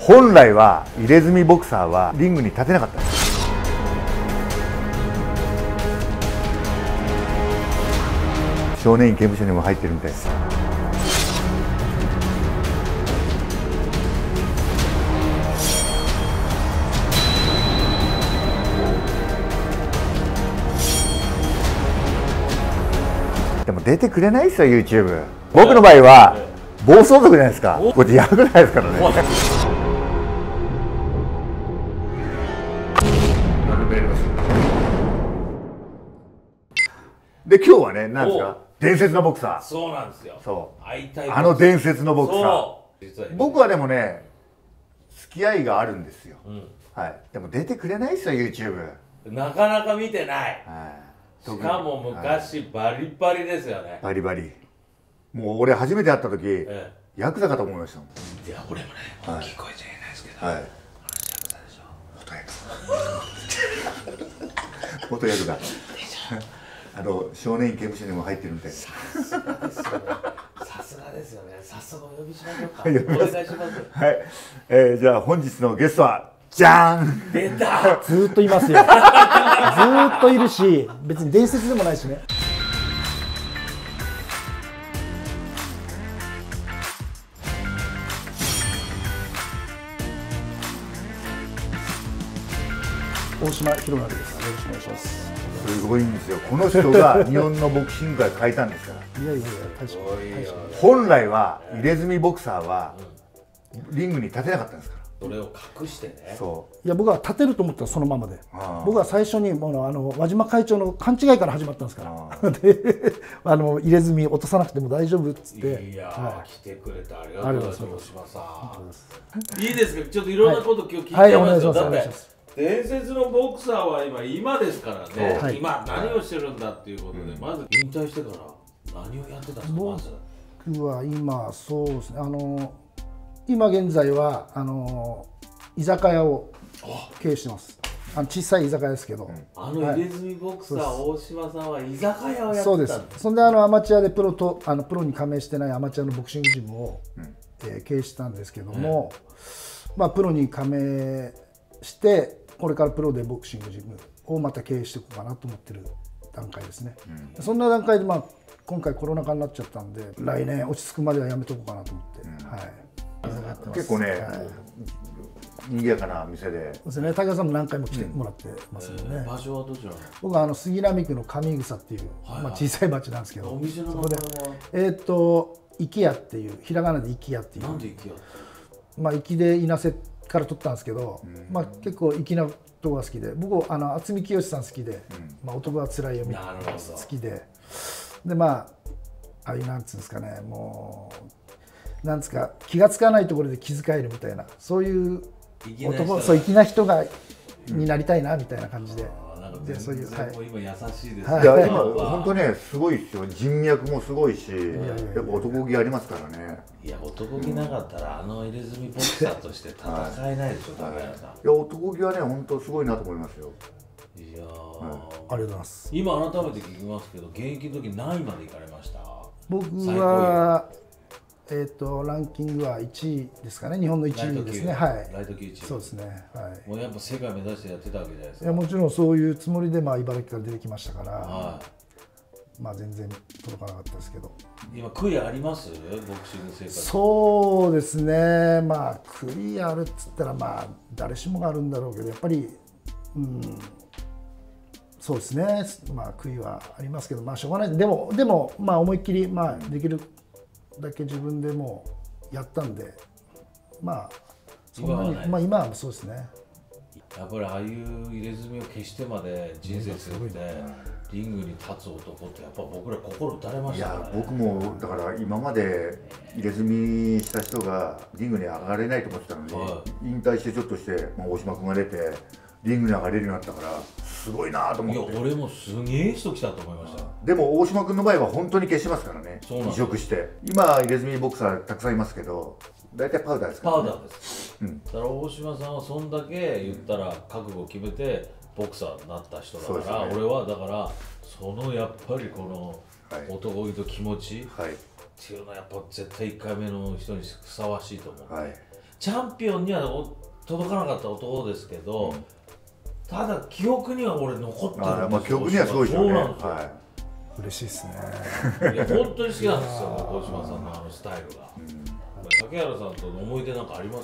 本来は入れ墨ボクサーはリングに立てなかったんです。少年院刑務所にも入ってるみたいです。でも出てくれないですよ YouTube。僕の場合は暴走族じゃないですか。これやるぐらいですからね。で今日はね、なんですか、伝説のボクサー。 そうなんですよ。 そう。 会いたい。 あの伝説のボクサー。僕はでもね、付き合いがあるんですよ。はい。でも出てくれないですよ YouTube。 なかなか見てない。 はい。 しかも昔バリバリですよね。 バリバリ。もう俺初めて会った時、ヤクザかと思いましたもん。 いや俺もね、大きい声じゃ言えないですけど、 はい。元ヤクザ。少年院刑務所にも入ってるみたいです。 さすがですよね。早速お呼びしましょうか。お願いします。 はい。じゃあ本日のゲストはじゃーん。 出た。 ずーっといますよ。ずーっといるし、別に伝説でもないしね。大島弘明です。よろしくお願いします。 すごいんですよ。この人が日本のボクシング界を変えたんですから。 いやいやいや、大した本来は入れ墨ボクサーはリングに立てなかったんですから。 それを隠してね。 そう。 いや僕は立てると思ったらそのままで。僕は最初に輪島会長の勘違いから始まったんですから。で、入れ墨落とさなくても大丈夫っつって。 いや来てくれてありがとうございます。大島さん。いいですか。ちょっといろんなこと今日聞いてますよ。だって伝説のボクサーは今ですからね。今何をしてるんだっていうことで、まず引退してから何をやってたんですか。まず僕は今そうですね。今現在は居酒屋を経営してます。小さい居酒屋ですけど、 入れ墨ボクサー大島さんは居酒屋をやってた。 そうです。そんでアマチュアでプロに加盟してないアマチュアのボクシングジムを経営してたんですけども、まあプロに加盟してこれからプロでボクシングジムをまた経営していこうかなと思ってる段階ですね。そんな段階で今回コロナ禍になっちゃったんで、来年落ち着くまではやめとこうかなと思って、はい。 結構ね、賑やかな店で。 そうですね。武田さんも何回も来てもらってますよね。 場所はどちら？ 僕は杉並区の上草っていう小さい町なんですけど、 お店の名前は粋屋っていう、ひらがなで粋屋っていう。 なんで粋屋？ 粋で稲瀬から取ったんですけど、結構粋なとこが好きで、僕渥美清さん好きで、男はつらいよみたいなのが好きで、でああいうなんつうんですかね、もうなんつか気がつかないところで気遣えるみたいな、そういう男、そう粋な人になりたいなみたいな感じで。 でそういう今優しいです。 いや今本当ねすごいですよ。人脈もすごいし、やっぱ男気ありますからね。 いや男気なかったら入れ墨ボクサーとして戦えないでしょ。高谷さん。 いや男気はね本当すごいなと思いますよ。 いやありがとうございます。 今改めて聞きますけど、現役の時何位まで行かれました？ 僕はランキングは1位ですかね。日本の1位ですね。はい。 ライト級1位。 そうですね。はい。 もうやっぱ世界目指してやってたわけじゃないですか。 いやもちろんそういうつもりで茨城から出てきましたから、全然届かなかったですけど。 今悔いあります？ボクシング生活。 そうですね。悔いあるっつったら誰しもがあるんだろうけど、やっぱりそうですね。悔いはありますけど、しょうがない。でも思いっきりできるだけ自分でもやったんで、そんなに今はそうですね。 やっぱりああいう入れ墨を消してまで人生背負ってリングに立つ男ってやっぱ僕ら心打たれましたね。いや僕もだから今まで入れ墨した人がリングに上がれないと思ってたのに、引退してちょっとして大島君が出てリングに上がれるようになったからすごいなと思って。 いや俺もすげえ人来たと思いました。 でも大島君の場合は本当に消しますからね。移植して今入れ墨ボクサーたくさんいますけど、大体パウダーですからね。 パウダーです。だから大島さんはそんだけ言ったら覚悟を決めてボクサーになった人だから、俺はだからそのやっぱりこの男気と気持ちっていうのはやっぱ絶対1回目の人にふさわしいと思う。 チャンピオンには届かなかった男ですけど、ただ記憶には俺残ってるんですよ。 まあ記憶にはすごいですよね。はい、 嬉しいですね。 いや本当に好きなんですよ、大島さんのあのスタイルが。竹原さんとの思い出なんかあります？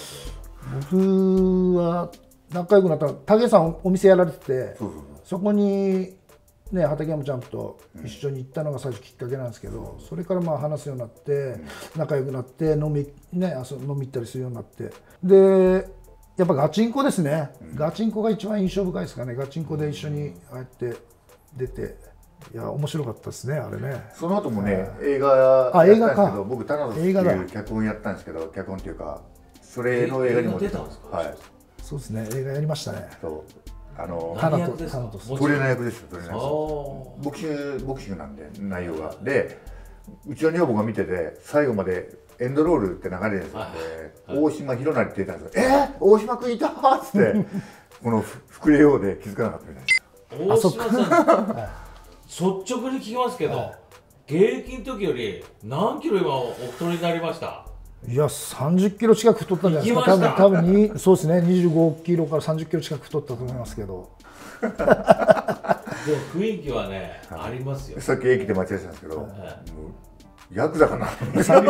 僕は仲良くなった竹さんお店やられてて、そこにね畠山ちゃんと一緒に行ったのが最初きっかけなんですけど、それからまあ話すようになって仲良くなって飲み行ったりするようになって、でやっぱガチンコですね。ガチンコが一番印象深いですかね。ガチンコで一緒にああやって出て、いや面白かったですねあれね。 その後もね映画やったんですけど、僕タナトっていう脚本やったんですけど、脚本っていうかそれの映画にも出たんですか？はい、 そうですね、映画やりましたね。 そうタ何役ですか？ トレーナー役ですよ。トレーナー役。ボクシングなんで内容がで、うちの女房が見てて最後までエンドロールって流れるんですよ。大島弘成って言ったんですよ。大島君いたーっつってこの膨れようで気づかなかったみたいです。 大島さん率直に聞きますけど、現役の時より何キロ今お太りになりました？ いや30キロ近く太ったんじゃないですか。多分にそうですね、25キロから30キロ近く太ったと思いますけど。 でも雰囲気はね、ありますよ。 さっき駅で待ち合わせたんですけど、ヤクザかな。 歩いてきた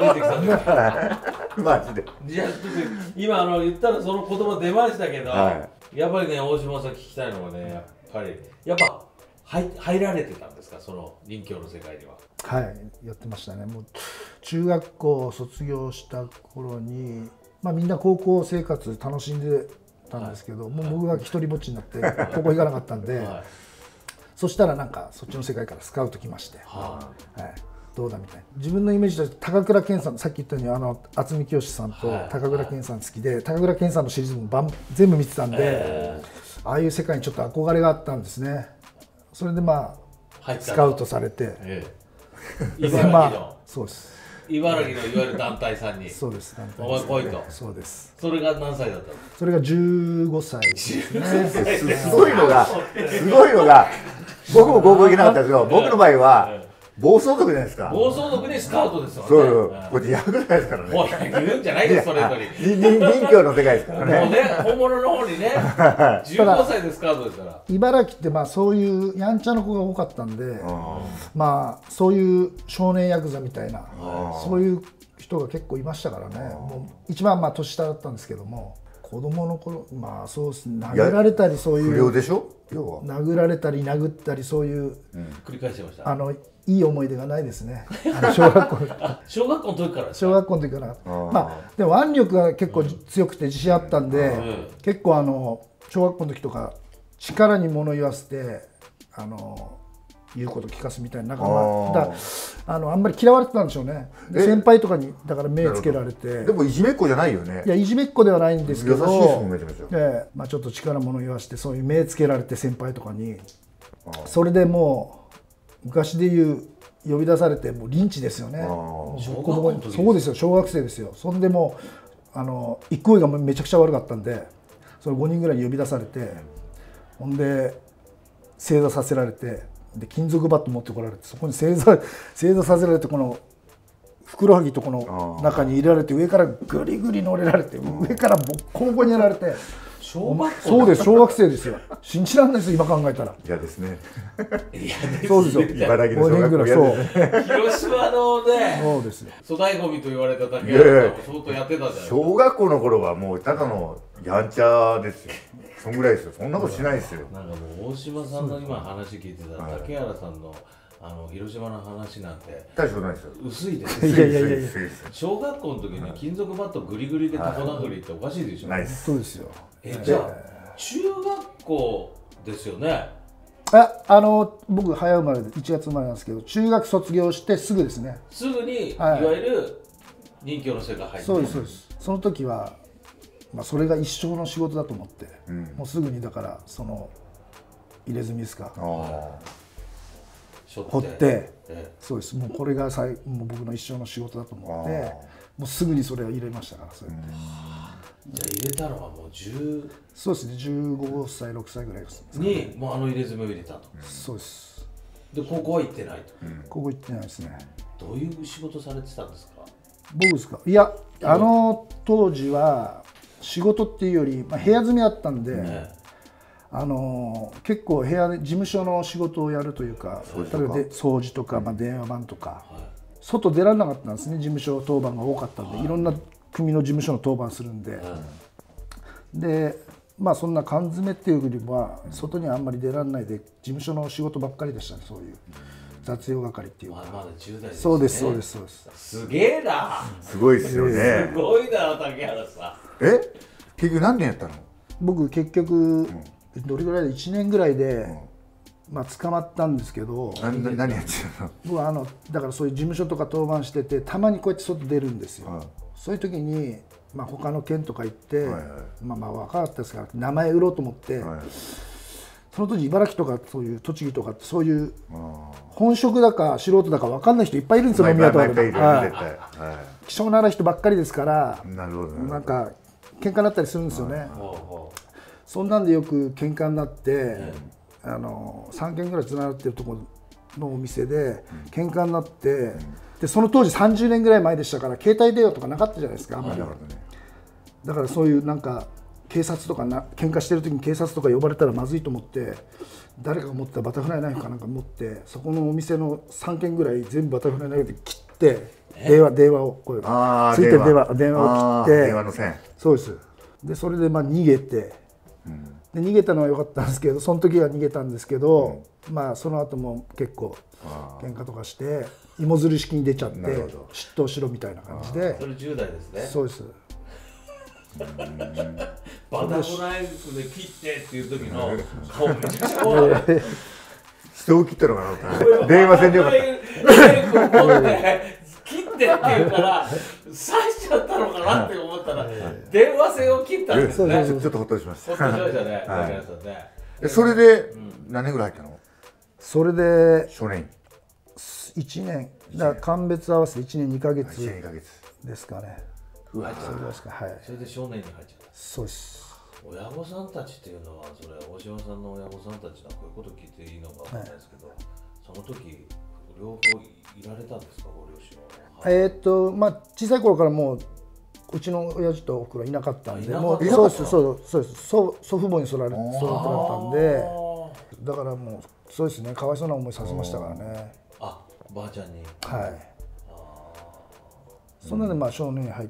マジで。 じゃあ今言ったらその言葉出ましたけど、やっぱりね大島さん聞きたいのはね、やっぱ入られてたんですか、その任侠の世界には。 はい、やってましたね。もう中学校卒業した頃に、まあみんな高校生活楽しんでたんですけど、もう僕が一人ぼっちになって高校行かなかったんで、そしたらなんかそっちの世界からスカウト来まして、どうだみたいな。自分のイメージとして高倉健さん、さっき言ったように渥美清さんと高倉健さん好きで、高倉健さんのシリーズも全部見てたんで、ああいう世界にちょっと憧れがあったんですね。それでまあスカウトされて、 茨城の、 そうです。 茨城のいわゆる団体さんに、 そうです。 お前来いと。 そうです。 それが何歳だったの？ それが15歳ですね。 すごいのが僕も高校行けなかったですけど、僕の場合は暴走族じゃないですか。 暴走族でスカウトですよね。 そうこれヤクザですからね。 おい言うんじゃないです、それより。 任侠の世界ですからね。 もうね、本物の方にね、15歳でスカウトですから。 茨城ってまあそういうやんちゃな子が多かったんで、まあそういう少年ヤクザみたいな、そういう人が結構いましたからね。もう一番まあ年下だったんですけども、子供の頃、まあそうですね、殴られたりそういう不良でしょ、要は殴られたり殴ったりそういう、 繰り返してました。 いい思い出がないですね。小学校の時から。 小学校の時から。まあでも腕力が結構強くて自信あったんで、結構小学校の時とか力に物言わせて言うこと聞かすみたいな、あんまり嫌われてたんでしょうね。先輩とかにだから目つけられて。 でもいじめっ子じゃないよね。 いやいじめっ子ではないんですけど、 優しいですもんめちゃめちゃ。 まあちょっと力物言わせてそういう目つけられて先輩とかに、それでもう昔でいう呼び出されてもうリンチですよね。そうですよ、小学生ですよ。そんでもう一行為がめちゃくちゃ悪かったんで、それ5人ぐらいに呼び出されて、ほんで正座させられて、で金属バット持ってこられて、そこに正座させられて、このふくらはぎとこの中に入れられて、上からグリグリ乗れられて、上からボッコボコにやられて。そうです、小学生ですよ。信じられないです今考えたら。 嫌ですね。 そうですよ。 茨城の小学校嫌ですね。 広島のね、 そうですよ。 粗大ゴミと言われた竹原さんも相当やってたじゃないですか。 小学校の頃はもうただのやんちゃですよ。そんぐらいですよ。そんなことしないですよ。 なんかもう大島さんの今話聞いてた竹原さんの広島の話なんて大したことないですよ。 薄いですいやいやいや、 小学校の時に金属バットグリグリでタコ殴りっておかしいでしょ。 ないです。 そうですよ。 じゃあ中学校ですよね。 僕早生まれで1月生まれなんですけど、中学卒業してすぐですね。 すぐにいわゆる任侠の世界入って。 そうですそうです。その時はまあそれが一生の仕事だと思って、もうすぐにだからその入れ墨ですか。掘って、そうです。もうこれがもう僕の一生の仕事だと思って、もうすぐにそれを入れましたから。それじゃあ入れたのはもうそうですね、15歳6歳ぐらいですにもう入れ墨を入れたと。 そうです。 で高校は行ってないと。 高校行ってないですね。 どういう仕事されてたんですか？ 僕ですか。いや、当時は仕事っていうより、部屋住みだったんで、結構部屋で事務所の仕事をやるというか、例えば掃除とか、電話番とか、外出られなかったんですね。事務所当番が多かったんで、いろんな組の事務所の当番するんで、でそんな缶詰っていうよりは外にあんまり出られないで事務所の仕事ばっかりでしたね。そういう雑用係っていうか。 まだ10代ですね。 そうですそうですそうです。 すげえな。 すごいですよね。 すごいな竹原さん。 結局何年やったの？ 僕結局どれぐらいで1年ぐらいで捕まったんですけど。 何やってたの？ 僕だからそういう事務所とか当番してて、たまにこうやって外出るんですよ。そういう時に他の県とか行って、若かったですから名前売ろうと思って、その当時茨城とかそういう栃木とかってそういう本職だか素人だか分かんない人いっぱいいるんですよ。飲み屋とかで希少なある人ばっかりですから、なんか喧嘩になったりするんですよね。そんなんでよく喧嘩になって、3軒ぐらいつながってるところのお店で喧嘩になって、でその当時30年ぐらい前でしたから携帯電話とかなかったじゃないですか、あんまり。だからそういうなんか警察とか喧嘩してる時に警察とか呼ばれたらまずいと思って、誰かが持ってたバタフライナイフかなんか持って、そこのお店の3軒ぐらい全部バタフライナイフで切って、電話をこうついてる電話を切って、 電話の線。 そうです。でそれで逃げて、で逃げたのは良かったんですけど、その時は逃げたんですけど、その後も結構喧嘩とかして芋づる式に出ちゃって嫉妬しろみたいな感じで。 それ10代ですね。 そうです。 バタフライフで切ってっていう時の顔めちゃくちゃ怖い。 人を切ったのかな。電話線でよかった。 切ってって言うから刺しちゃったのかなって思ったら電話線を切ったんですね。 ちょっとほっとしました。 ほっとしましたね。 それで何年ぐらい入ったの？ それで初年 1年だから鑑別合わせて1年2ヶ月ですかね。 それで少年に入っちゃった。 そうです。 親御さんたちっていうのは、それ大島さんの親御さんたちはこういうこと聞いていいのかわからないですけど、その時両方いられたんですか、ご両親は？ 小さい頃からもううちの親父とおふくろいなかったんで、もうそうです祖父母に育てられたんで、だからもうそうですね、かわいそうな思いさせましたからね。 ばあちゃんに。 はい。そんなで少年に入って、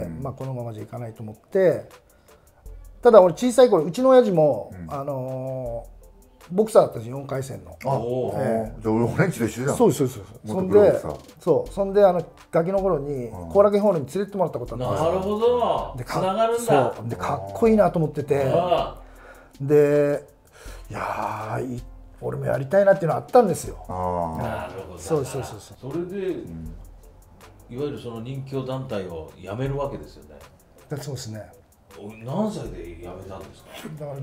このままじゃいかないと思って、ただ俺小さい頃うちの親父も、ボクサーだったんですよ、4回戦の。 じゃあ俺んちと一緒じゃん。 そうです。そんでガキの頃に後楽園ホールに連れてってもらったことあったんですよ。 なるほど。つながるんだ。 でかっこいいなと思ってて、でいや俺もやりたいなっていうのはあったんですよ。 なるほど。 そう。 それでいわゆるその任教団体を辞めるわけですよね。 そうですね。 何歳で辞めたんですか？ だから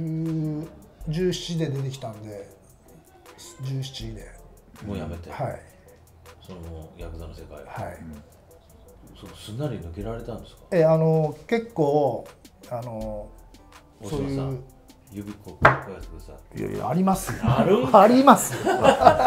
17で出てきたんで、17でもう辞めて、 はい、 そのヤクザの世界、 はい、 すんなり抜けられたんですか？ 結構そういう指こうやってください。 いやありますよ。 ありますよ。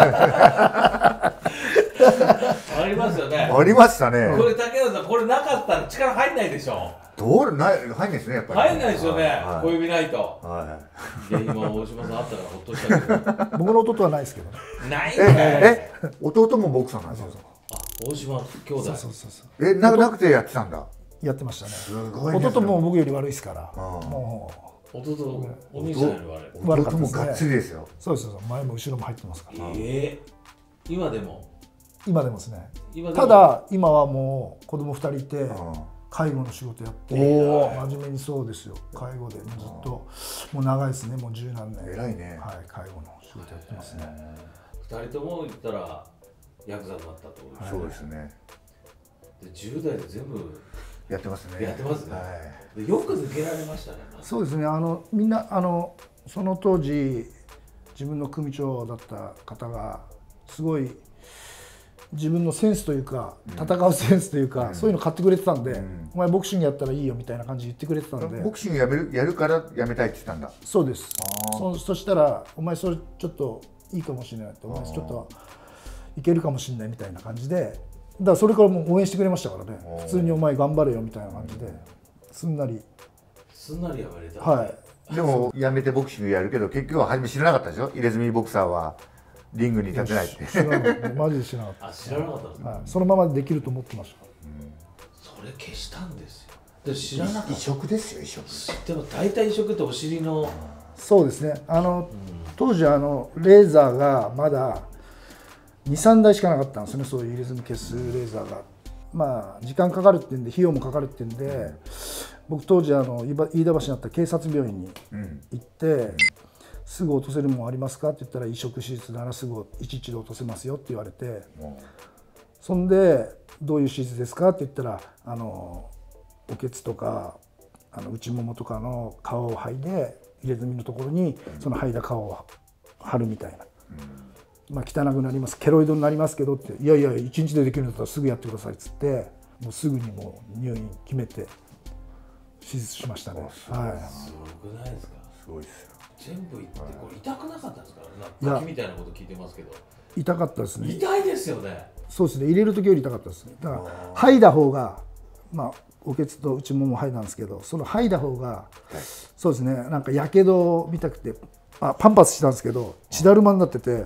ありますよね。 ありましたね。 これ竹原さん、これなかったら力入んないでしょ。 入んないですね、やっぱり。 入んないですよね。小指ないと。いや、今大島さんあったからほっとしたけど。 僕の弟はないですけど。 ないんかい。 弟もボクサーなんですよ。 大島兄弟。 そう。 なくてやってたんだ。 やってましたね。 すごいね。 弟も僕より悪いですから。もう弟、お兄さんより悪い。 弟もがっつりですよ。 そう。前も後ろも入ってますから。 今でもですね。ただ今はもう子供2人いて介護の仕事やって真面目に。そうですよ。介護でずっともう長いですね。もう十何年。 偉いね。 はい、介護の仕事やってますね。 2人とも言ったらヤクザになったってことですね。 そうですね。 で10代で全部やってますね。 やってますね。でよく抜けられましたね。 そうですね。みんなその当時自分の組長だった方がすごい自分のセンスというか、戦うセンスというか、そういうの買ってくれてたんで、お前ボクシングやったらいいよみたいな感じで言ってくれてたんで。 ボクシングやるからやめたいって言ったんだ。 そうです。そしたらお前それちょっといいかもしれないって、お前ちょっといけるかもしれないみたいな感じでからそれからもう応援してくれましたからね。普通にお前頑張れよみたいな感じですんなりやめれた。 はい。 でもやめてボクシングやるけど結局は初め知らなかったでしょ、入れ墨ボクサーはリングに立てないって。 知らなかったマジで知らなかった。 知らなかったんですか。 はい、そのままできると思ってました。 それ消したんですよ。で知らなかった。 移植ですよ、移植。 でも大体移植ってお尻の。 そうですね。当時レーザーがまだ2、3台しかなかったんですよね。そういう入れ墨消すレーザーが。まあ時間かかるってんで費用もかかるってんで、僕当時飯田橋にあった警察病院に行って、すぐ落とせるもんありますかって言ったら、移植手術ならすぐ11で落とせますよって言われて、そんでどういう手術ですかって言ったら、おけつとか内ももとかの皮を剥いで入れ墨のところにその剥いだ皮を貼るみたいな。まあ汚くなります、ケロイドになりますけどって、いやいや1日でできるんだったらすぐやってくださいっつって、もうすぐにもう入院決めて手術しましたね。はい。 すごくないですか。 すごいですよ。 全部いってこれ痛くなかったんですか。なんかみたいなこと聞いてますけど。 痛かったですね。 痛いですよね。 そうですね。入れる時より痛かったですね。だから剥いだ方が、まあおけつと内もも剥いだんですけど、その剥いだ方が、そうですね。なんかやけど見たくて、パンパスしたんですけど血だるまになってて。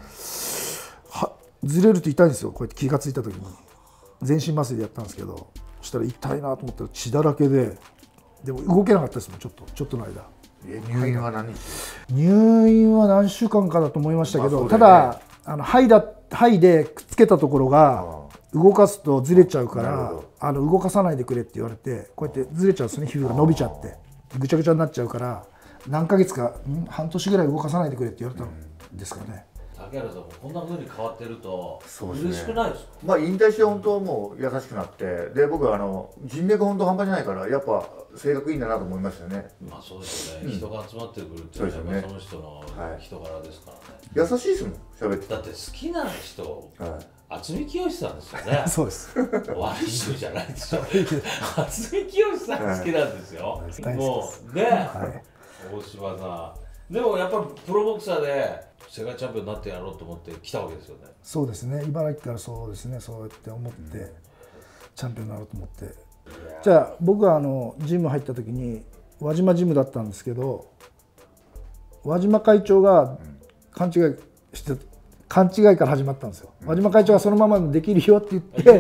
ずれると痛いんですよ。こうやって気がついた時に全身麻酔でやったんですけど、そしたら痛いなと思ったら血だらけで、でも動けなかったですもん、ちょっとの間。 入院は何日？ 入院は何週間かだと思いましたけど、ただ剥いでくっつけたところが動かすとずれちゃうから動かさないでくれって言われて、こうやってずれちゃうんですね。皮膚が伸びちゃってぐちゃぐちゃになっちゃうから、何ヶ月か半年ぐらい動かさないでくれって言われたんですかね。 竹原さんもこんな風に変わってると嬉しくないですか。 まあ引退して本当もう優しくなって、で僕は人脈本当半端じゃないから、やっぱ性格いいんだなと思いましたよね。 まあそうですよね。人が集まってくるっていうのはその人の人柄ですからね。 優しいですもん、喋って。 だって好きな人、渥美清さんですよね。 そうです。 悪い人じゃないでしょ。渥美清さん好きなんですよ。もうね、大島さん。でもやっぱりプロボクサーで世界チャンピオンになってやろうと思って来たわけですよね。 そうですね。茨城からそうですね。そうやって思ってチャンピオンになろうと思って。じゃあ僕はジム入った時に輪島ジムだったんですけど、輪島会長が勘違いから始まったんですよ。輪島会長がそのままできるよって言って、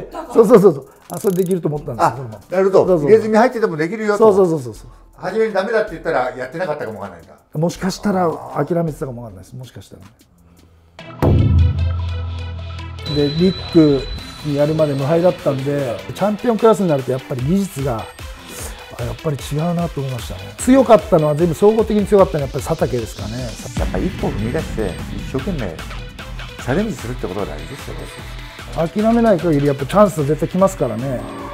そうそれできると思ったんですよ。 なるほど。入れ墨入っててもできるよと。 そう。 初めにダメだって言ったらやってなかったかもわかんないんだ。 もしかしたら諦めてたかもわかんないです。もしかしたら。でリックにやるまで無敗だったんで、チャンピオンクラスになるとやっぱり技術がやっぱり違うなと思いましたね。強かったのは全部総合的に強かったのはやっぱり佐竹ですかね。 やっぱり一歩踏み出して一生懸命チャレンジするってことが大事ですよね。 諦めない限りやっぱチャンスは絶対来ますからね。